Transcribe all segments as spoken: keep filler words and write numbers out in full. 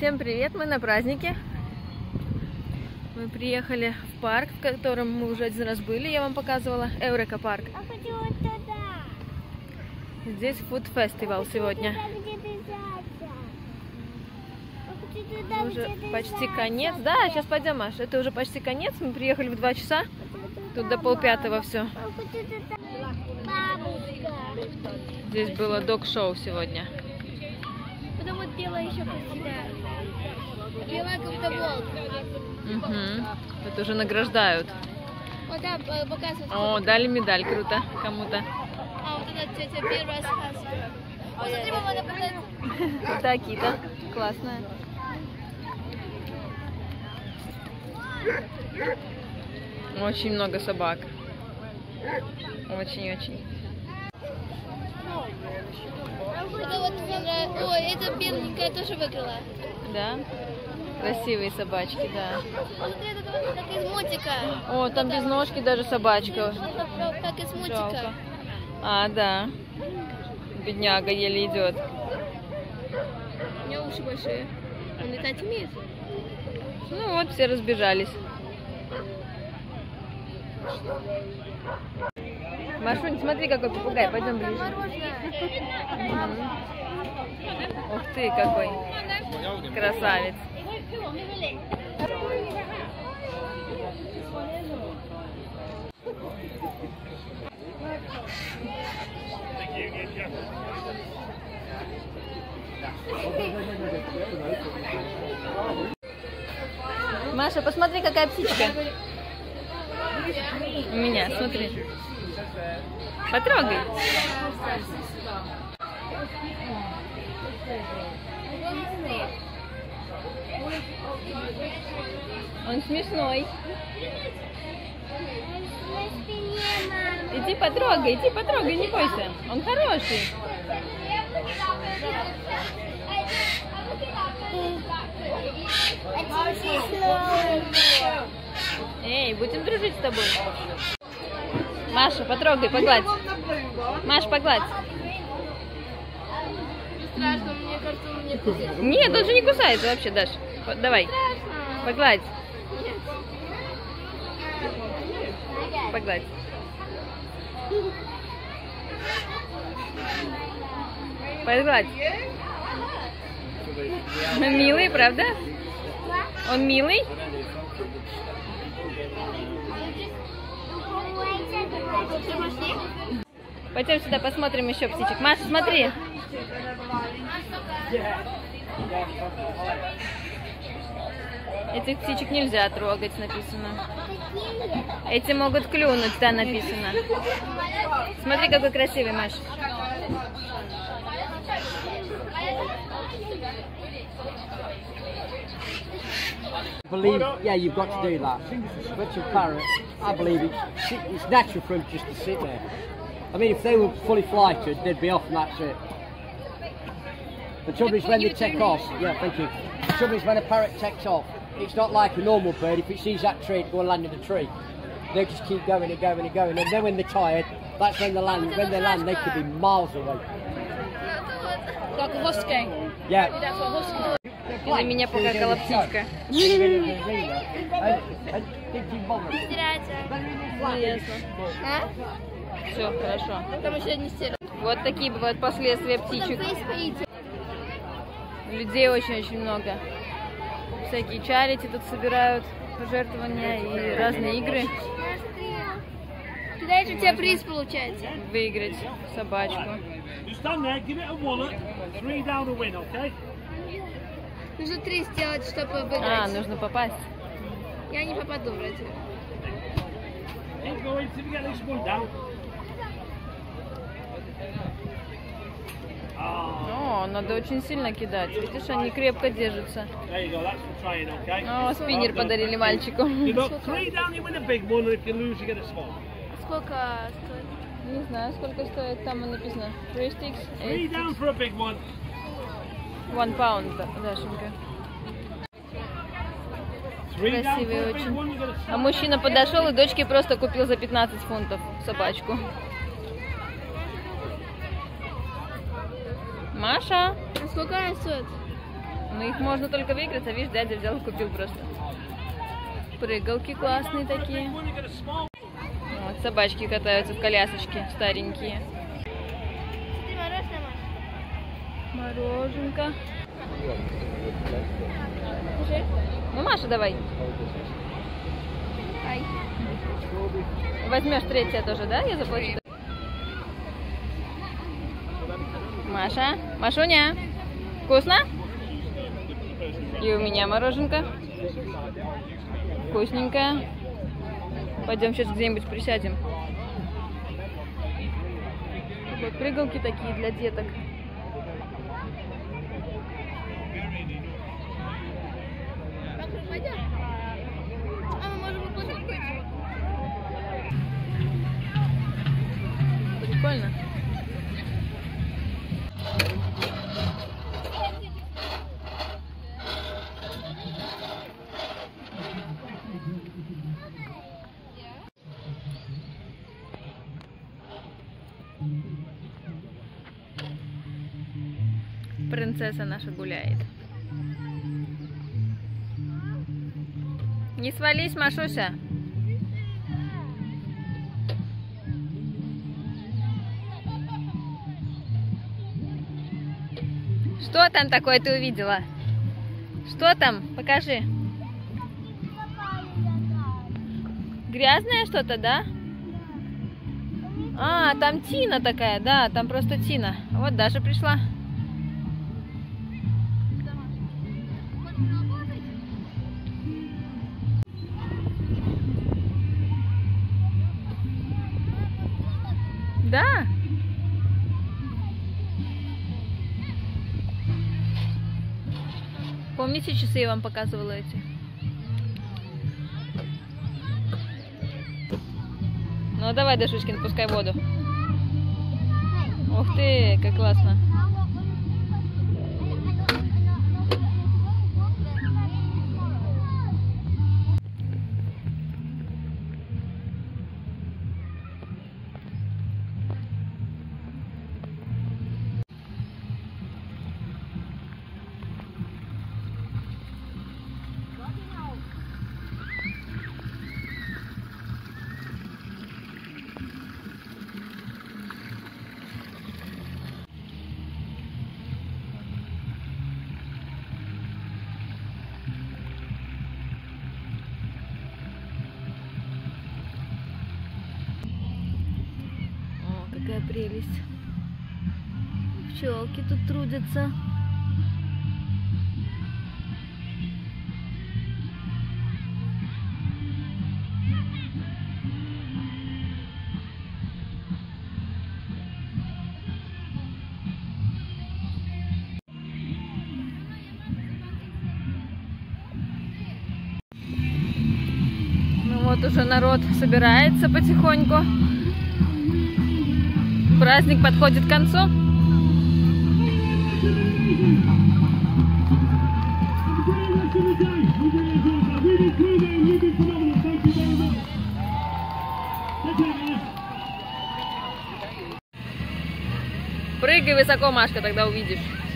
Всем привет! Мы на празднике. Мы приехали в парк, в котором мы уже один раз были, я вам показывала. Эврика парк. Здесь фуд фестивал сегодня. Уже почти конец. Да, сейчас пойдем, Маш. Это уже почти конец. Мы приехали в два часа. Тут до полпятого все. Здесь было дог-шоу сегодня. Потом вот белая еще покидает. Белая как-то волк. Угу. Это уже награждают. Вот да, показывают. О, дали медаль, круто кому-то. А вот эта тетя первый раз сказывает. Посмотри, мама, она пытается. Вот такие-то. Классная. Очень много собак. Очень-очень. Это вот, ой, эта беленькая тоже выиграла. Да? Красивые собачки, да. Вот это как из мультика. О, там без ножки даже собачка. Как из мультика. Жалко. А, да. Бедняга еле идет. У меня уши большие. Он летать умеет? Ну вот, все разбежались. Машунь, смотри, какой попугай. Пойдем ближе. Угу. Ух ты, какой красавец. Маша, посмотри, какая птичка. У меня, смотри. Потрогай. Он смешной. Иди потрогай, иди потрогай, не бойся. Он хороший. Эй, будем дружить с тобой. Маша, потрогай, погладь. Маш, погладь. Страшно, мне кажется, он мне кусает. Нет, он же не кусается вообще, Даш. Давай, погладь. Погладь. Погладь. Он милый, правда? Он милый? Пойдем сюда, посмотрим еще птичек. Маша, смотри. Этих птичек нельзя трогать, написано. Эти могут клюнуть, да, написано. Смотри, какой красивый, Маш. I believe, yeah, you've got to do that. But your parrot, I believe it's, it's natural for them just to sit there. I mean, if they were fully flighted, they'd be off and that's it. The trouble is when they take off, yeah, thank you. The trouble is when a parrot takes off, it's not like a normal bird. If it sees that tree, it go and land in the tree. They just keep going and going and going. And then when they're tired, that's when they land. When they land, they could be miles away. Как воской. Yeah. И на меня покакала птичка. Ну, ясно. А? Все, хорошо. Там еще не стирают. Вот такие бывают последствия птичек. Людей очень-очень много. Всякие чарити тут собирают, пожертвования и разные игры. Дальше у тебя приз получается. Выиграть собачку. Нужно три сделать, чтобы выиграть. А, нужно попасть. Я не попаду вроде. О, надо очень сильно кидать. Видишь, они крепко держатся. О, спиннер подарили мальчику. Сколько стоит? Не знаю, сколько стоит. Там написано three sticks, Three eight down for a big one. one pound, Дашенька. Красивый очень. А мужчина подошел и дочке просто купил за пятнадцать фунтов собачку. Маша. А сколько она стоит? Но их можно только выиграть, а видишь, дядя взял и купил просто. Прыгалки классные такие. Вот, собачки катаются в колясочке, старенькие. Мороженка. Ну, Маша, давай. Ай. Возьмешь третье тоже, да? Я заплачу. Маша, Машуня, вкусно? И у меня мороженка. Вкусненькая. Пойдем сейчас где-нибудь присядем. Вот прыгалки такие для деток. Прикольно. Принцесса наша гуляет. Не свались, Машуся. Что там такое ты увидела? Что там? Покажи. Грязное что-то, да? А, там Тина такая, да, там просто Тина. Вот Даша пришла. Да. Помните, часы я вам показывала эти? Ну давай, Дашушкин, пускай воду. Ух ты, как классно. Какая прелесть. Пчелки тут трудятся. Ну вот уже народ собирается потихоньку. Праздник подходит к концу. Прыгай высоко, Машка, тогда увидишь.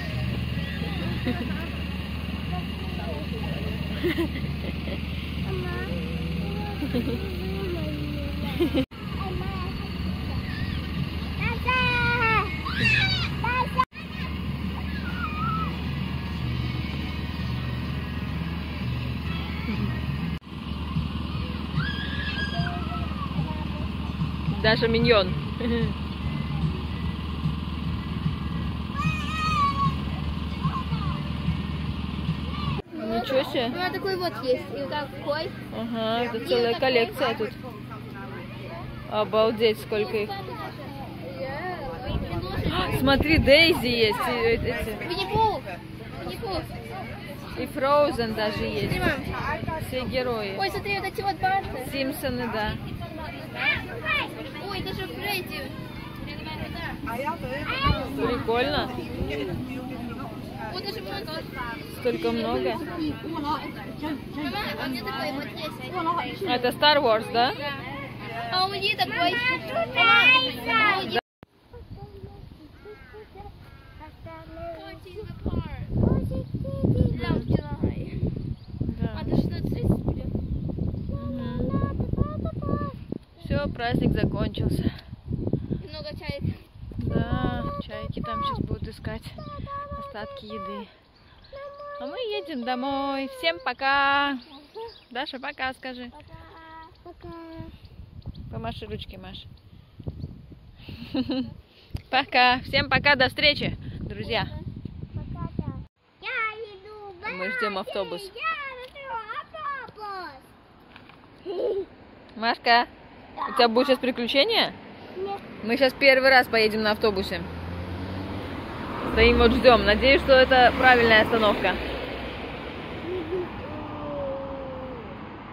Даша миньон. Ничего себе. У меня такой вот есть. И такой. Ага, это целая коллекция тут. Обалдеть, сколько их. Смотри, Дейзи есть. И, эти. Винни-Пух. Винни-Пух. И Фроузен даже есть. Все герои. Ой, смотри, вот эти вот банты. Симпсоны, да. Ой, даже Фредди. Прикольно. Вот даже много. Столько много. Мама, а мне такой вот есть. Это Star Wars, да? А у меня такой. А у меня. Да, вчера. Да. А до шестнадцати тридцать будет? Все, праздник закончился. Много чаек. Да, чайки там сейчас будут искать остатки еды. А мы едем домой. Всем пока. Даша, пока скажи. Пока. Помаши ручки, Маш. Пока. Всем пока, до встречи, друзья. Я иду. Мы ждем автобус. Я иду автобус. Машка, у тебя будет сейчас приключение? Нет. Мы сейчас первый раз поедем на автобусе. Стоим, вот ждем. Надеюсь, что это правильная остановка.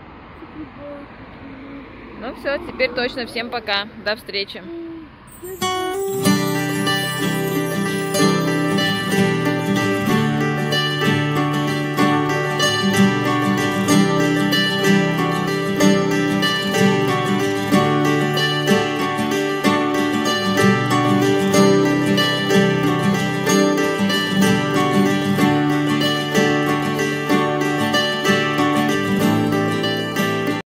Ну все, теперь точно. Всем пока. До встречи.